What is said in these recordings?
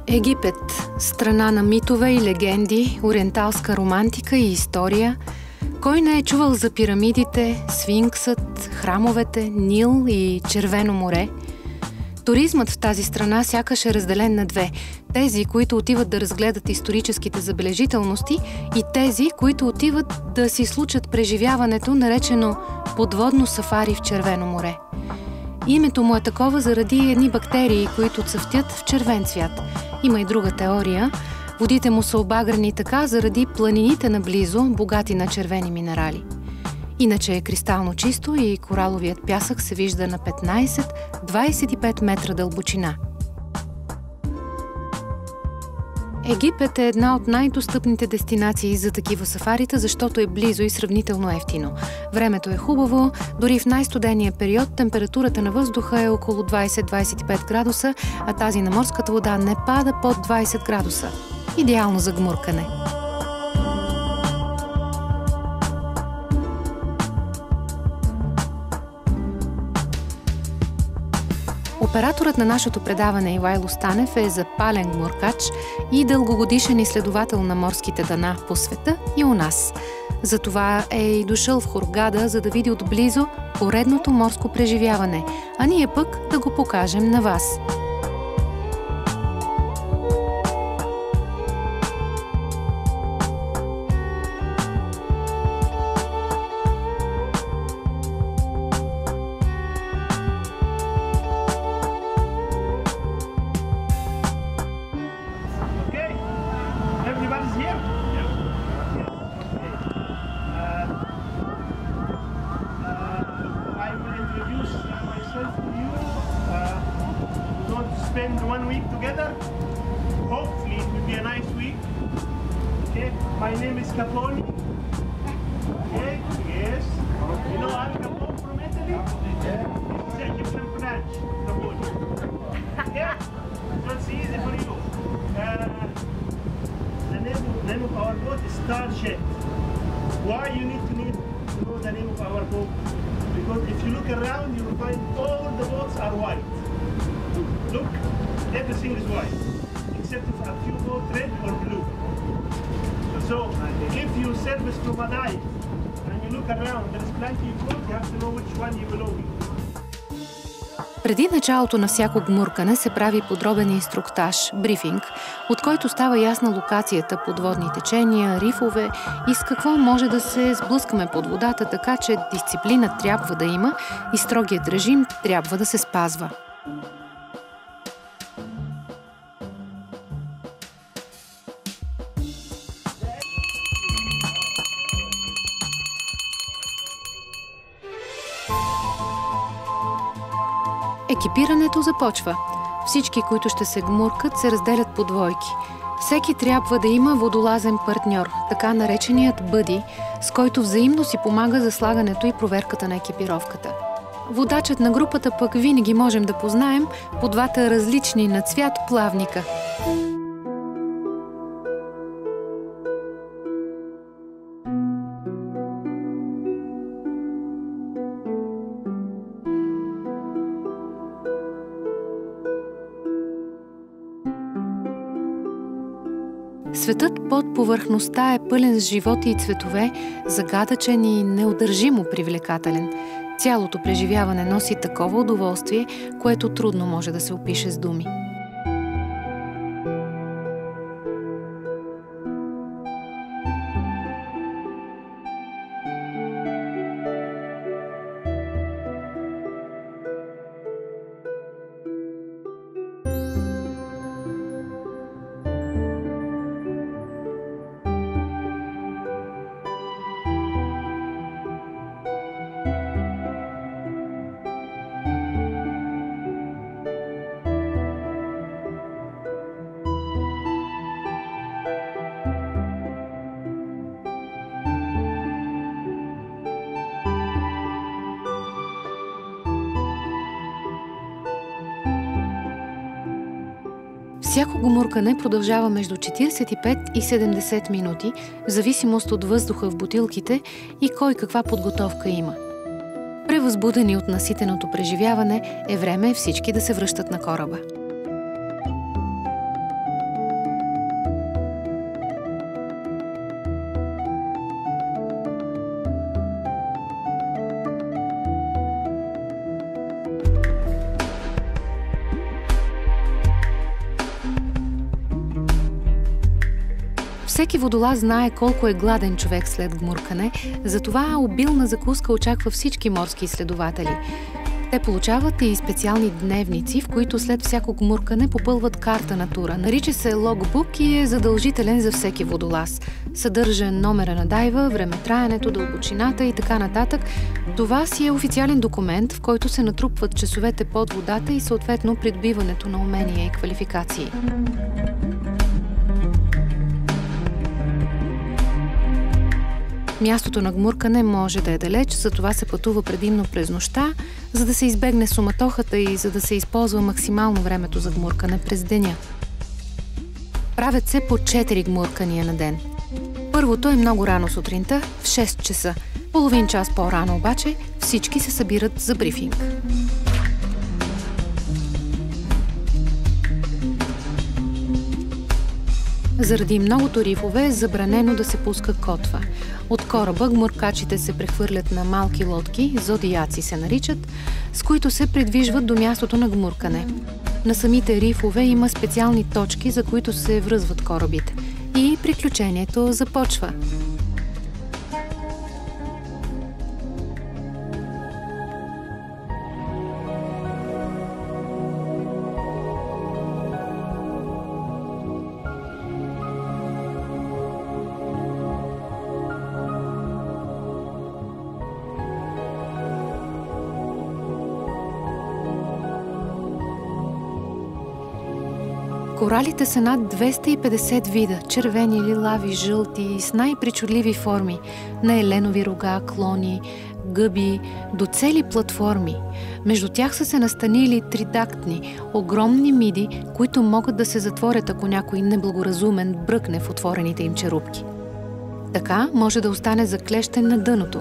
Египет – страна на митове и легенди, ориенталска романтика и история. Кой не е чувал за пирамидите, сфинксът, храмовете, Нил и Червено море? Туризмът в тази страна сякаш е разделен на две. Тези, които отиват да разгледат историческите забележителности, и тези, които отиват да си случат преживяването, наречено подводно сафари в Червено море. Името му е такова заради едни бактерии, които цъфтят в червен цвят. Има и друга теория. Водите му са обагрени така заради планините наблизо, богати на червени минерали. Иначе е кристално чисто и кораловият пясък се вижда на 15-25 метра дълбочина. Египет е една от най-достъпните дестинации за такива сафарита, защото е близо и сравнително евтино. Времето е хубаво, дори в най-студения период температурата на въздуха е около 20-25 градуса, а тази на морската вода не пада под 20 градуса. Идеално за гмуркане. Операторът на нашето предаване Ивайло Станев е запален гмуркач и дългогодишен изследовател на морските дъна по света и у нас. Затова е и дошъл в Хургада, за да види отблизо поредното морско преживяване, а ние пък да го покажем на вас. Spend 1 week together. Hopefully it will be a nice week. Okay, my name is Capone. Okay, yes. You know Al Capone from Italy? Yeah. It's Egyptian branch, Capone. Yeah, so it's easy for you. The name of our boat is Starship. Why you need to know the name of our boat? Because if you look around, you will find all the boats are white. Look, everything is white, except for a few boats red or blue. So, if you service to Maday and you look around, there is plenty of boats, you have to know which one you belong to. Преди началото на всяко гмуркане се прави подробен инструктаж, брифинг, от който става ясна локацията, подводни течения, рифове и с какво може да се сблъскаме под водата, така че дисциплина трябва да има и строгият режим трябва да се спазва. Екипирането започва. Всички, които ще се гмуркат, се разделят по двойки. Всеки трябва да има водолазен партньор, така нареченият бъди, с който взаимно си помага за слагането и проверката на екипировката. Водачът на групата пък винаги можем да познаем по двата различни на цвят плавника. Светът под повърхността е пълен с животи и цветове, загадъчен и неудържимо привлекателен. Цялото преживяване носи такова удоволствие, което трудно може да се опише с думи. Всяко гмуркане продължава между 45 и 70 минути, в зависимост от въздуха в бутилките и кой каква подготовка има. Превъзбудени от наситеното преживяване, е време всички да се връщат на кораба. Всеки водолаз знае колко е гладен човек след гмуркане, затова обилна закуска очаква всички морски изследователи. Те получават и специални дневници, в които след всяко гмуркане попълват карта на тура. Нарича се логбук и е задължителен за всеки водолаз. Съдържа номера на дайва, времетраенето, дълбочината и така нататък. Това си е официален документ, в който се натрупват часовете под водата и съответно придобиването на умения и квалификации. Мястото на гмуркане може да е далеч, затова се пътува предимно през нощта, за да се избегне суматохата и за да се използва максимално времето за гмуркане през деня. Правят се по 4 гмуркания на ден. Първото е много рано сутринта, в 6 часа. Половин час по-рано обаче всички се събират за брифинг. Заради многото рифове е забранено да се пуска котва. От кораба гмуркачите се прехвърлят на малки лодки, зодиаци се наричат, с които се придвижват до мястото на гмуркане. На самите рифове има специални точки, за които се връзват корабите. И приключението започва. Коралите са над 250 вида, червени, лилави, жълти, с най-причудливи форми, на еленови рога, клони, гъби, до цели платформи. Между тях са се настанили тридактни, огромни миди, които могат да се затворят, ако някой неблагоразумен бръкне в отворените им черупки. Така може да остане заклещен на дъното.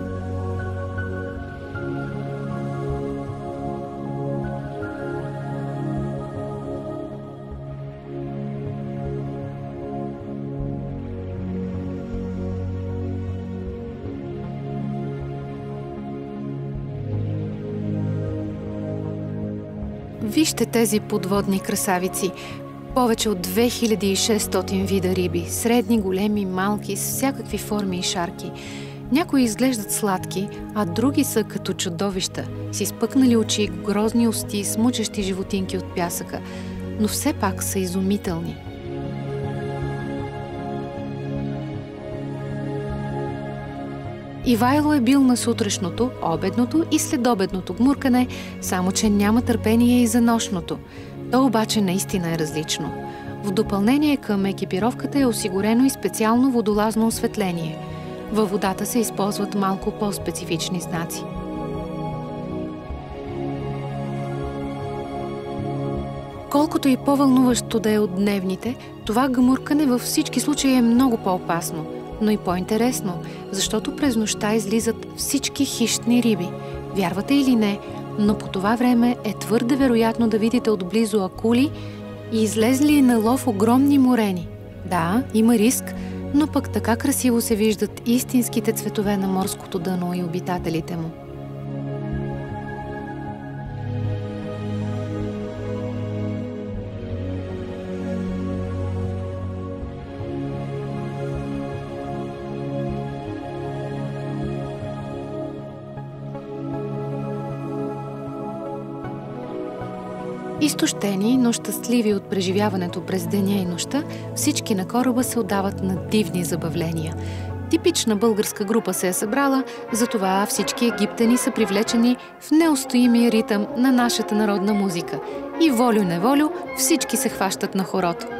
Вижте тези подводни красавици. Повече от 2600 вида риби, средни, големи, малки, с всякакви форми и шарки. Някои изглеждат сладки, а други са като чудовища, с изпъкнали очи, грозни усти, смучещи животинки от пясъка, но все пак са изумителни. Ивайло е бил на сутрешното, обедното и следобедното гмуркане, само че няма търпение и за нощното. То обаче наистина е различно. В допълнение към екипировката е осигурено и специално водолазно осветление. Във водата се използват малко по-специфични знаци. Колкото и по-вълнуващо да е от дневните, това гмуркане във всички случаи е много по-опасно, но и по-интересно, защото през нощта излизат всички хищни риби. Вярвате или не, но по това време е твърде вероятно да видите отблизо акули и излезли на лов огромни морени. Да, има риск, но пък така красиво се виждат истинските цветове на морското дъно и обитателите му. Изтощени, но щастливи от преживяването през деня и нощта, всички на кораба се отдават на дивни забавления. Типична българска група се е събрала, затова всички египтяни са привлечени в неустоимия ритъм на нашата народна музика. И волю-неволю всички се хващат на хорото.